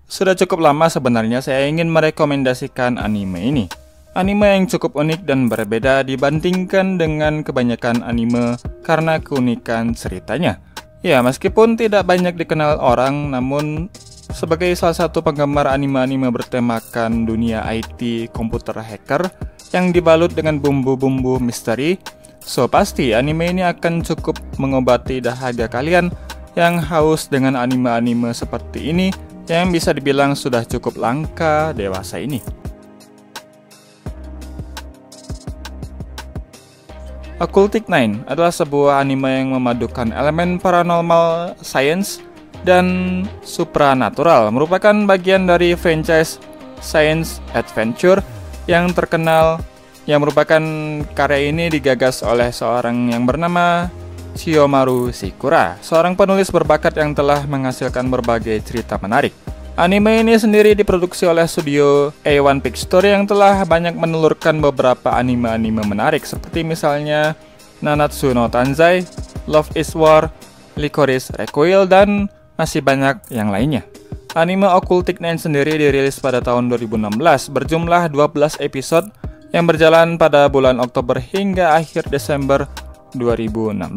Sudah cukup lama sebenarnya saya ingin merekomendasikan anime ini. Anime yang cukup unik dan berbeda dibandingkan dengan kebanyakan anime karena keunikan ceritanya. Ya, meskipun tidak banyak dikenal orang, namun sebagai salah satu penggemar anime-anime bertemakan dunia IT komputer hacker yang dibalut dengan bumbu-bumbu misteri, so pasti anime ini akan cukup mengobati dahaga kalian yang haus dengan anime-anime seperti ini yang bisa dibilang sudah cukup langka dewasa ini. Occultic 9 adalah sebuah anime yang memadukan elemen paranormal science dan supranatural, merupakan bagian dari franchise science adventure yang terkenal, yang merupakan karya ini digagas oleh seorang yang bernama Chiyomaru Shikura, seorang penulis berbakat yang telah menghasilkan berbagai cerita menarik. Anime ini sendiri diproduksi oleh studio A1 Pictures yang telah banyak menelurkan beberapa anime-anime menarik seperti misalnya Nanatsu no Taizai, Love is War, Licorice Recoil, dan masih banyak yang lainnya. Anime Occultic 9 sendiri dirilis pada tahun 2016 berjumlah 12 episode yang berjalan pada bulan Oktober hingga akhir Desember 2016.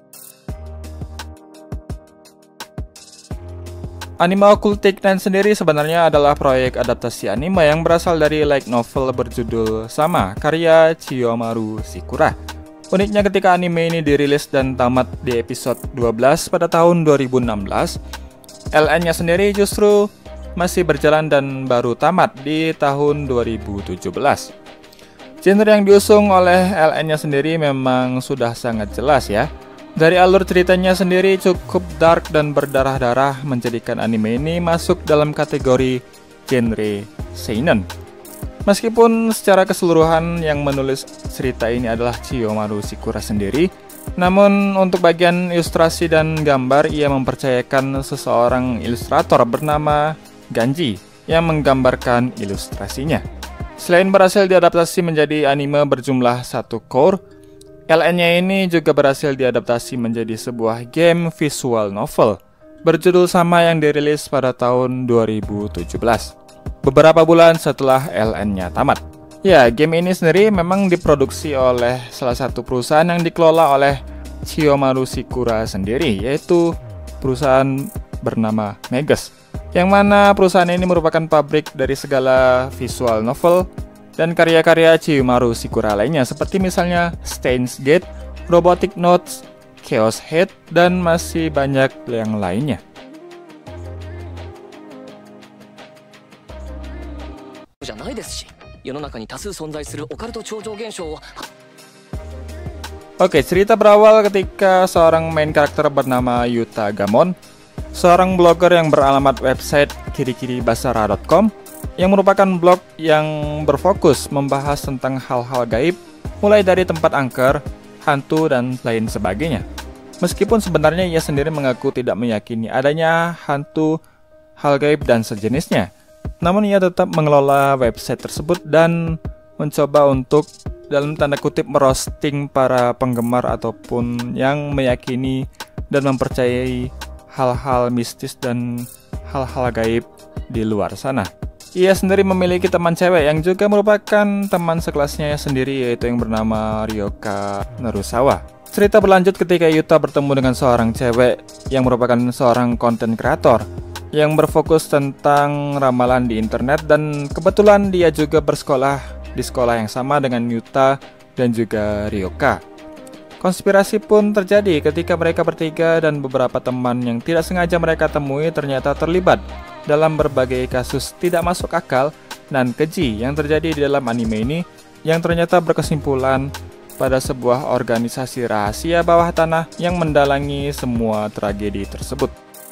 Anime Occultic 9 sendiri sebenarnya adalah proyek adaptasi anime yang berasal dari light novel berjudul sama karya Chiyomaru Shikura. Uniknya ketika anime ini dirilis dan tamat di episode 12 pada tahun 2016, LN-nya sendiri justru masih berjalan dan baru tamat di tahun 2017. Genre yang diusung oleh LN-nya sendiri memang sudah sangat jelas ya. Dari alur ceritanya sendiri cukup dark dan berdarah-darah menjadikan anime ini masuk dalam kategori genre seinen. Meskipun secara keseluruhan yang menulis cerita ini adalah Chiyomaru Shikura sendiri, namun untuk bagian ilustrasi dan gambar ia mempercayakan seseorang ilustrator bernama Ganji yang menggambarkan ilustrasinya. Selain berhasil diadaptasi menjadi anime berjumlah 1 core, LN-nya ini juga berhasil diadaptasi menjadi sebuah game visual novel berjudul sama yang dirilis pada tahun 2017, beberapa bulan setelah LN-nya tamat. Ya, game ini sendiri memang diproduksi oleh salah satu perusahaan yang dikelola oleh Chiyomaru Shikura sendiri, yaitu perusahaan bernama Megas, yang mana perusahaan ini merupakan pabrik dari segala visual novel dan karya-karya Chiyomaru Shikura lainnya seperti misalnya Steins Gate, Robotic Notes, Chaos Head, dan masih banyak yang lainnya. Oke, cerita berawal ketika seorang main karakter bernama Yuta Gamon, seorang blogger yang beralamat website kirikiribasara.com, yang merupakan blog yang berfokus membahas tentang hal-hal gaib, mulai dari tempat angker, hantu, dan lain sebagainya. Meskipun sebenarnya ia sendiri mengaku tidak meyakini adanya hantu, hal gaib, dan sejenisnya, namun ia tetap mengelola website tersebut dan mencoba untuk dalam tanda kutip merosting para penggemar ataupun yang meyakini dan mempercayai hal-hal mistis dan hal-hal gaib di luar sana. Ia sendiri memiliki teman cewek yang juga merupakan teman sekelasnya sendiri, yaitu yang bernama Ryoka Narusawa. Cerita berlanjut ketika Yuta bertemu dengan seorang cewek yang merupakan seorang konten kreator yang berfokus tentang ramalan di internet, dan kebetulan dia juga bersekolah di sekolah yang sama dengan Yuta dan juga Ryoka. Konspirasi pun terjadi ketika mereka bertiga dan beberapa teman yang tidak sengaja mereka temui ternyata terlibat dalam berbagai kasus tidak masuk akal dan keji yang terjadi di dalam anime ini, yang ternyata berkesimpulan pada sebuah organisasi rahasia bawah tanah yang mendalangi semua tragedi tersebut.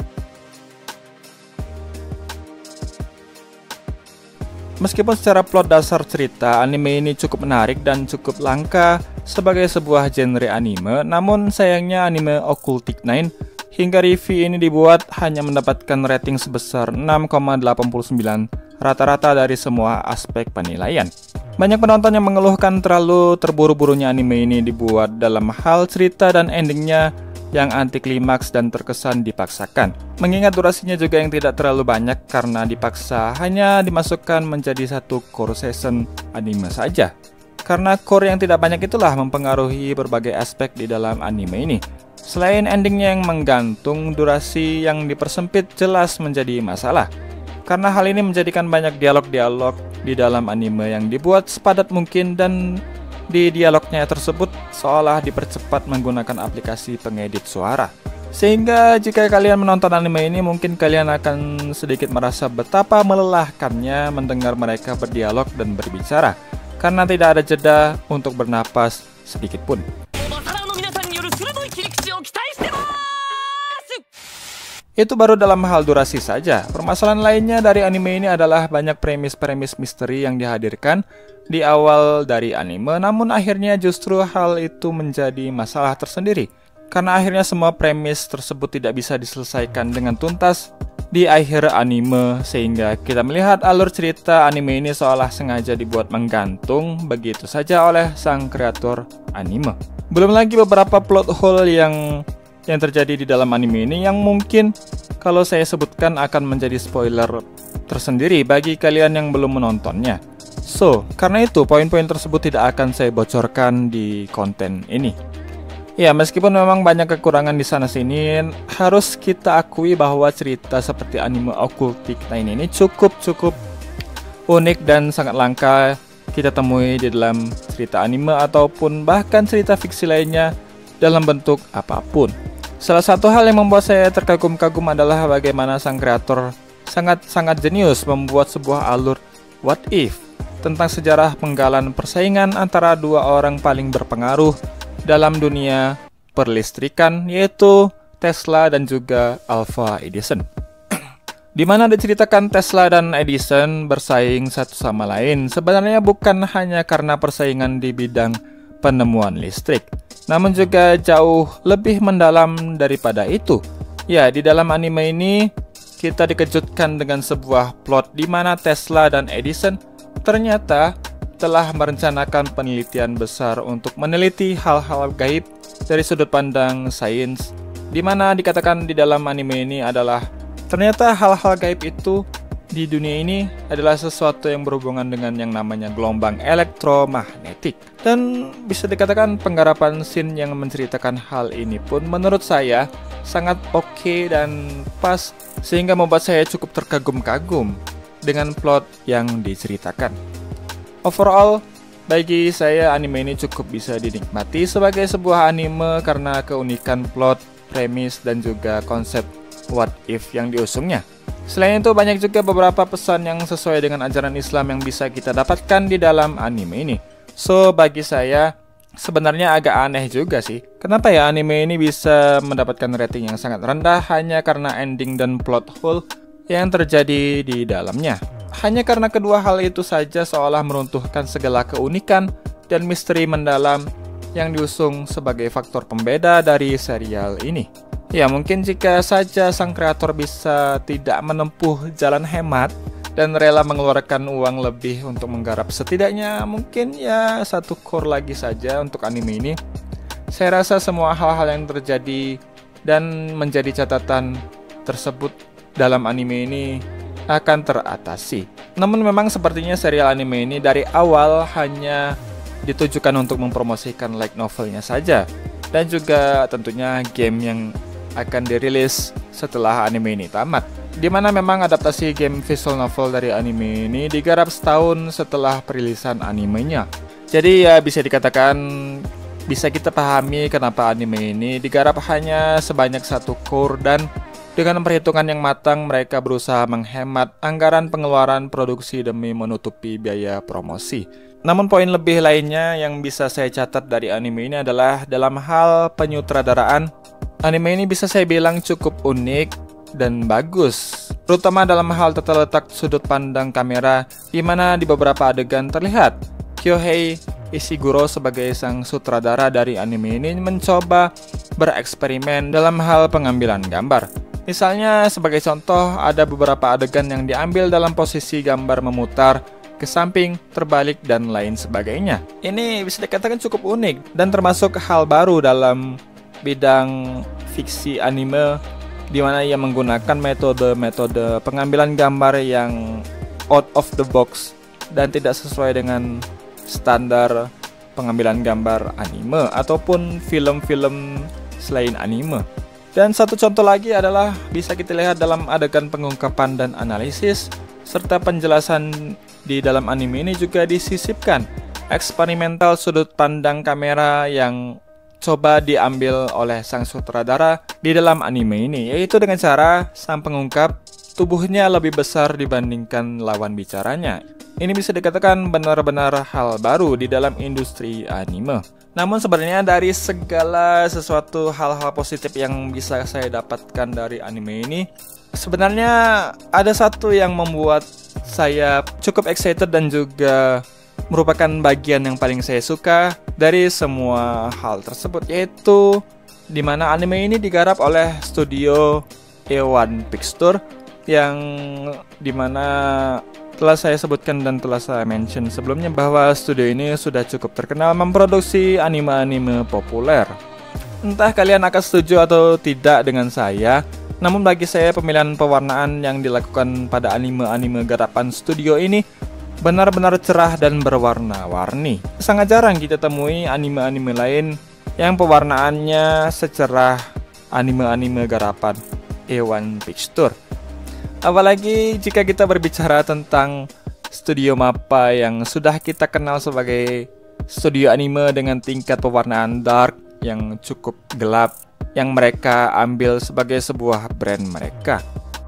Meskipun secara plot dasar cerita, anime ini cukup menarik dan cukup langka sebagai sebuah genre anime, namun sayangnya anime Occultic 9 hingga review ini dibuat hanya mendapatkan rating sebesar 6,89 rata-rata dari semua aspek penilaian. Banyak penonton yang mengeluhkan terlalu terburu-burunya anime ini dibuat dalam hal cerita dan endingnya yang anti klimaks dan terkesan dipaksakan. Mengingat durasinya juga yang tidak terlalu banyak karena dipaksa hanya dimasukkan menjadi satu core season anime saja. Karena core yang tidak banyak itulah mempengaruhi berbagai aspek di dalam anime ini. Selain endingnya yang menggantung, durasi yang dipersempit jelas menjadi masalah. Karena hal ini menjadikan banyak dialog-dialog di dalam anime yang dibuat sepadat mungkin dan di dialognya tersebut seolah dipercepat menggunakan aplikasi pengedit suara. Sehingga jika kalian menonton anime ini mungkin kalian akan sedikit merasa betapa melelahkannya mendengar mereka berdialog dan berbicara. Karena tidak ada jeda untuk bernapas sedikit pun. Itu baru dalam hal durasi saja. Permasalahan lainnya dari anime ini adalah banyak premis-premis misteri yang dihadirkan di awal dari anime, namun akhirnya justru hal itu menjadi masalah tersendiri. Karena akhirnya semua premis tersebut tidak bisa diselesaikan dengan tuntas di akhir anime, sehingga kita melihat alur cerita anime ini seolah sengaja dibuat menggantung begitu saja oleh sang kreator anime. Belum lagi beberapa plot hole yang terjadi di dalam anime ini yang mungkin kalau saya sebutkan akan menjadi spoiler tersendiri bagi kalian yang belum menontonnya. So, karena itu poin-poin tersebut tidak akan saya bocorkan di konten ini. Ya, meskipun memang banyak kekurangan di sana-sini, harus kita akui bahwa cerita seperti anime Occultic 9 ini cukup unik dan sangat langka kita temui di dalam cerita anime ataupun bahkan cerita fiksi lainnya dalam bentuk apapun. Salah satu hal yang membuat saya terkagum-kagum adalah bagaimana sang kreator sangat jenius membuat sebuah alur what if tentang sejarah penggalan persaingan antara dua orang paling berpengaruh dalam dunia perlistrikan, yaitu Tesla dan juga Alva Edison. Di mana diceritakan Tesla dan Edison bersaing satu sama lain sebenarnya bukan hanya karena persaingan di bidang penemuan listrik, namun juga jauh lebih mendalam daripada itu. Ya, di dalam anime ini kita dikejutkan dengan sebuah plot di mana Tesla dan Edison ternyata telah merencanakan penelitian besar untuk meneliti hal-hal gaib dari sudut pandang sains, di mana dikatakan di dalam anime ini adalah ternyata hal-hal gaib itu di dunia ini adalah sesuatu yang berhubungan dengan yang namanya gelombang elektromagnetik. Dan bisa dikatakan penggarapan scene yang menceritakan hal ini pun menurut saya sangat oke dan pas, sehingga membuat saya cukup terkagum-kagum dengan plot yang diceritakan. Overall, bagi saya anime ini cukup bisa dinikmati sebagai sebuah anime karena keunikan plot, premis, dan juga konsep what if yang diusungnya. Selain itu banyak juga beberapa pesan yang sesuai dengan ajaran Islam yang bisa kita dapatkan di dalam anime ini. So, bagi saya sebenarnya agak aneh juga sih. Kenapa ya anime ini bisa mendapatkan rating yang sangat rendah hanya karena ending dan plot hole yang terjadi di dalamnya. Hanya karena kedua hal itu saja seolah meruntuhkan segala keunikan dan misteri mendalam yang diusung sebagai faktor pembeda dari serial ini. Ya, mungkin jika saja sang kreator bisa tidak menempuh jalan hemat dan rela mengeluarkan uang lebih untuk menggarap setidaknya mungkin ya satu core lagi saja untuk anime ini, saya rasa semua hal-hal yang terjadi dan menjadi catatan tersebut dalam anime ini akan teratasi. Namun memang sepertinya serial anime ini dari awal hanya ditujukan untuk mempromosikan light novelnya saja, dan juga tentunya game yang akan dirilis setelah anime ini tamat, dimana memang adaptasi game visual novel dari anime ini digarap setahun setelah perilisan animenya. Jadi ya bisa dikatakan bisa kita pahami kenapa anime ini digarap hanya sebanyak satu core, dan dengan perhitungan yang matang mereka berusaha menghemat anggaran pengeluaran produksi demi menutupi biaya promosi. Namun poin lebih lainnya yang bisa saya catat dari anime ini adalah dalam hal penyutradaraan. Anime ini bisa saya bilang cukup unik dan bagus, terutama dalam hal tata letak sudut pandang kamera, di mana di beberapa adegan terlihat Kyohei Ishiguro sebagai sang sutradara dari anime ini mencoba bereksperimen dalam hal pengambilan gambar. Misalnya sebagai contoh ada beberapa adegan yang diambil dalam posisi gambar memutar ke samping, terbalik, dan lain sebagainya. Ini bisa dikatakan cukup unik dan termasuk hal baru dalam bidang fiksi anime, di mana ia menggunakan metode-metode pengambilan gambar yang out of the box dan tidak sesuai dengan standar pengambilan gambar anime ataupun film-film selain anime. Dan satu contoh lagi adalah bisa kita lihat dalam adegan pengungkapan dan analisis serta penjelasan di dalam anime ini juga disisipkan eksperimental sudut pandang kamera yang coba diambil oleh sang sutradara di dalam anime ini, yaitu dengan cara sang pengungkap tubuhnya lebih besar dibandingkan lawan bicaranya. Ini bisa dikatakan benar-benar hal baru di dalam industri anime. Namun sebenarnya dari segala sesuatu hal-hal positif yang bisa saya dapatkan dari anime ini, sebenarnya ada satu yang membuat saya cukup excited dan juga merupakan bagian yang paling saya suka dari semua hal tersebut, yaitu dimana anime ini digarap oleh studio A1 Pictures yang dimana telah saya sebutkan dan telah saya mention sebelumnya bahwa studio ini sudah cukup terkenal memproduksi anime-anime populer. Entah kalian akan setuju atau tidak dengan saya, namun bagi saya pemilihan pewarnaan yang dilakukan pada anime-anime garapan studio ini benar-benar cerah dan berwarna-warni. Sangat jarang kita temui anime-anime lain yang pewarnaannya secerah anime-anime garapan A1 Pictures. Apalagi jika kita berbicara tentang studio MAPPA yang sudah kita kenal sebagai studio anime dengan tingkat pewarnaan dark yang cukup gelap yang mereka ambil sebagai sebuah brand mereka.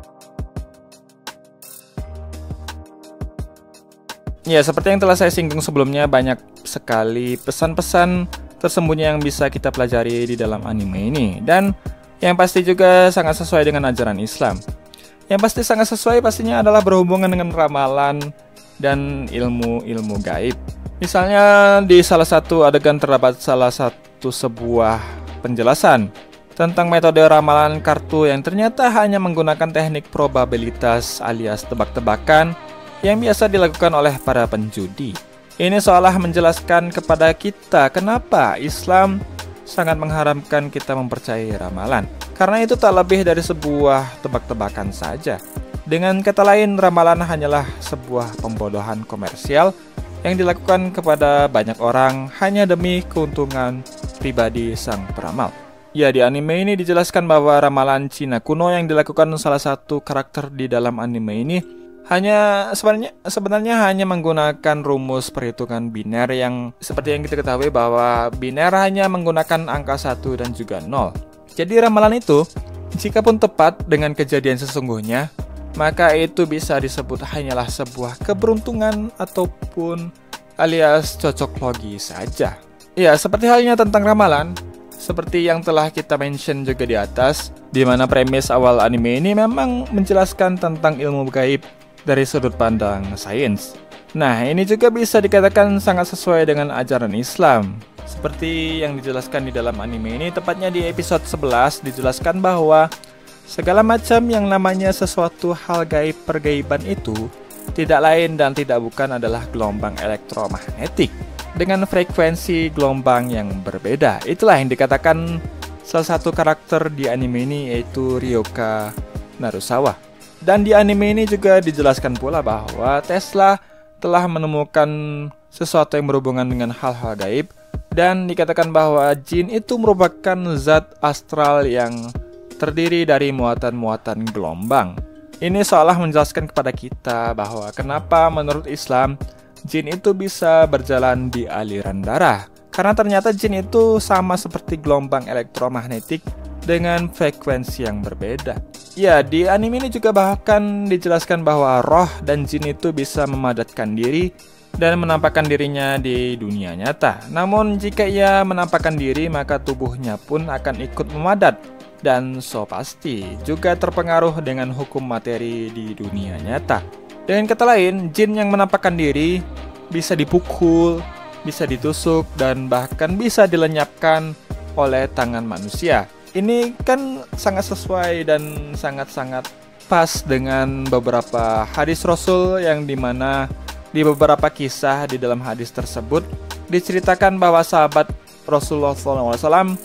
Ya, seperti yang telah saya singgung sebelumnya, banyak sekali pesan-pesan tersembunyi yang bisa kita pelajari di dalam anime ini. Dan yang pasti juga sangat sesuai dengan ajaran Islam. Yang pasti sangat sesuai pastinya adalah berhubungan dengan ramalan dan ilmu-ilmu gaib. Misalnya di salah satu adegan terdapat salah satu sebuah penjelasan tentang metode ramalan kartu yang ternyata hanya menggunakan teknik probabilitas alias tebak-tebakan yang biasa dilakukan oleh para penjudi. Ini seolah menjelaskan kepada kita kenapa Islam sangat mengharamkan kita mempercayai ramalan. Karena itu tak lebih dari sebuah tebak-tebakan saja. Dengan kata lain, ramalan hanyalah sebuah pembodohan komersial yang dilakukan kepada banyak orang hanya demi keuntungan pribadi sang peramal. Ya, di anime ini dijelaskan bahwa ramalan Cina kuno yang dilakukan salah satu karakter di dalam anime ini sebenarnya hanya menggunakan rumus perhitungan biner yang seperti yang kita ketahui bahwa biner hanya menggunakan angka 1 dan juga 0. Jadi ramalan itu, jika pun tepat dengan kejadian sesungguhnya, maka itu bisa disebut hanyalah sebuah keberuntungan ataupun alias cocok logi saja. Ya, seperti halnya tentang ramalan, seperti yang telah kita mention juga di atas, di mana premis awal anime ini memang menjelaskan tentang ilmu gaib dari sudut pandang sains. Nah, ini juga bisa dikatakan sangat sesuai dengan ajaran Islam. Seperti yang dijelaskan di dalam anime ini, tepatnya di episode 11 dijelaskan bahwa segala macam yang namanya sesuatu hal gaib pergaiban itu tidak lain dan tidak bukan adalah gelombang elektromagnetik dengan frekuensi gelombang yang berbeda. Itulah yang dikatakan salah satu karakter di anime ini, yaitu Ryoka Narusawa. Dan di anime ini juga dijelaskan pula bahwa Tesla telah menemukan sesuatu yang berhubungan dengan hal-hal gaib, dan dikatakan bahwa jin itu merupakan zat astral yang terdiri dari muatan-muatan gelombang. Ini seolah menjelaskan kepada kita bahwa kenapa menurut Islam jin itu bisa berjalan di aliran darah. Karena ternyata jin itu sama seperti gelombang elektromagnetik dengan frekuensi yang berbeda. Ya, di anime ini juga bahkan dijelaskan bahwa roh dan jin itu bisa memadatkan diri dan menampakkan dirinya di dunia nyata. Namun jika ia menampakkan diri, maka tubuhnya pun akan ikut memadat dan so pasti juga terpengaruh dengan hukum materi di dunia nyata. Dengan kata lain, jin yang menampakkan diri bisa dipukul, bisa ditusuk, dan bahkan bisa dilenyapkan oleh tangan manusia. Ini kan sangat sesuai dan sangat-sangat pas dengan beberapa hadis Rasul yang dimana di beberapa kisah di dalam hadis tersebut diceritakan bahwa sahabat Rasulullah SAW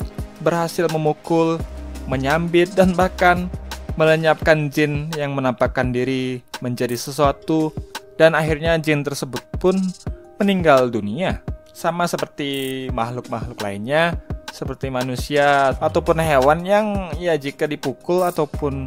berhasil memukul, menyambit, dan bahkan melenyapkan jin yang menampakkan diri menjadi sesuatu, dan akhirnya jin tersebut pun meninggal dunia. Sama seperti makhluk-makhluk lainnya, seperti manusia ataupun hewan yang ya jika dipukul ataupun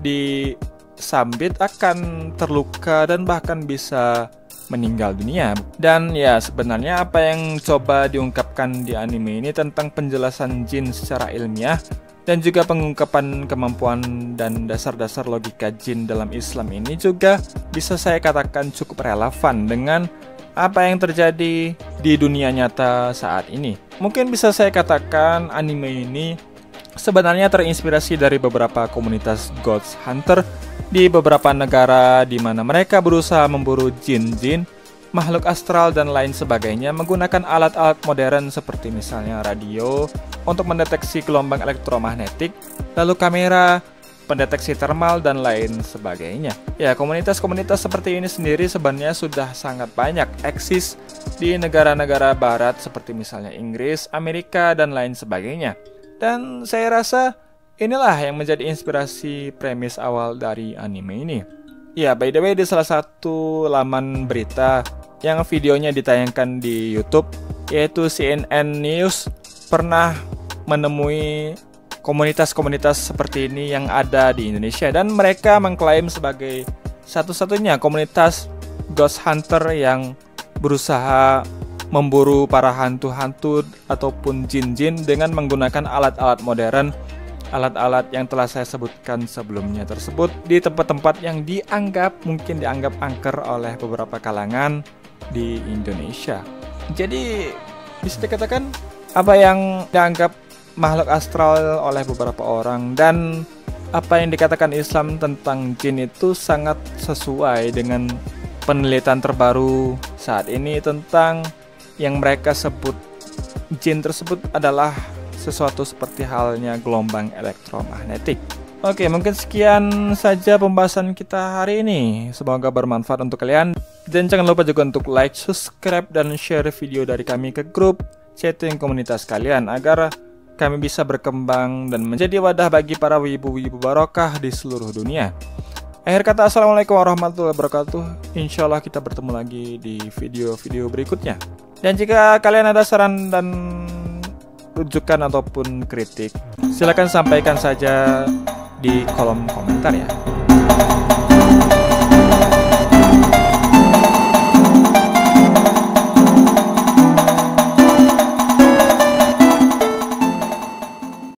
disambit akan terluka dan bahkan bisa meninggal dunia. Dan ya sebenarnya apa yang coba diungkapkan di anime ini tentang penjelasan jin secara ilmiah dan juga pengungkapan kemampuan dan dasar-dasar logika jin dalam Islam ini juga bisa saya katakan cukup relevan dengan apa yang terjadi di dunia nyata saat ini. Mungkin bisa saya katakan anime ini sebenarnya terinspirasi dari beberapa komunitas Ghost Hunter di beberapa negara di mana mereka berusaha memburu jin-jin, makhluk astral dan lain sebagainya menggunakan alat-alat modern seperti misalnya radio untuk mendeteksi gelombang elektromagnetik, lalu kamera, pendeteksi thermal, dan lain sebagainya. Ya, komunitas-komunitas seperti ini sendiri sebenarnya sudah sangat banyak eksis di negara-negara barat seperti misalnya Inggris, Amerika, dan lain sebagainya. Dan saya rasa inilah yang menjadi inspirasi premis awal dari anime ini. Ya, by the way, di salah satu laman berita yang videonya ditayangkan di YouTube, yaitu CNN News, pernah menemui komunitas-komunitas seperti ini yang ada di Indonesia, dan mereka mengklaim sebagai satu-satunya komunitas Ghost Hunter yang berusaha memburu para hantu-hantu ataupun jin-jin dengan menggunakan alat-alat modern, alat-alat yang telah saya sebutkan sebelumnya tersebut di tempat-tempat yang mungkin dianggap angker oleh beberapa kalangan di Indonesia. Jadi bisa dikatakan apa yang dianggap makhluk astral oleh beberapa orang dan apa yang dikatakan Islam tentang jin itu sangat sesuai dengan penelitian terbaru saat ini tentang yang mereka sebut jin tersebut adalah sesuatu seperti halnya gelombang elektromagnetik. Oke, mungkin sekian saja pembahasan kita hari ini. Semoga bermanfaat untuk kalian. Dan jangan lupa juga untuk like, subscribe, dan share video dari kami ke grup chatting komunitas kalian agar kami bisa berkembang dan menjadi wadah bagi para wibu-wibu barokah di seluruh dunia. Akhir kata, assalamualaikum warahmatullahi wabarakatuh. Insya Allah kita bertemu lagi di video-video berikutnya. Dan jika kalian ada saran dan rujukan ataupun kritik, silakan sampaikan saja di kolom komentar ya.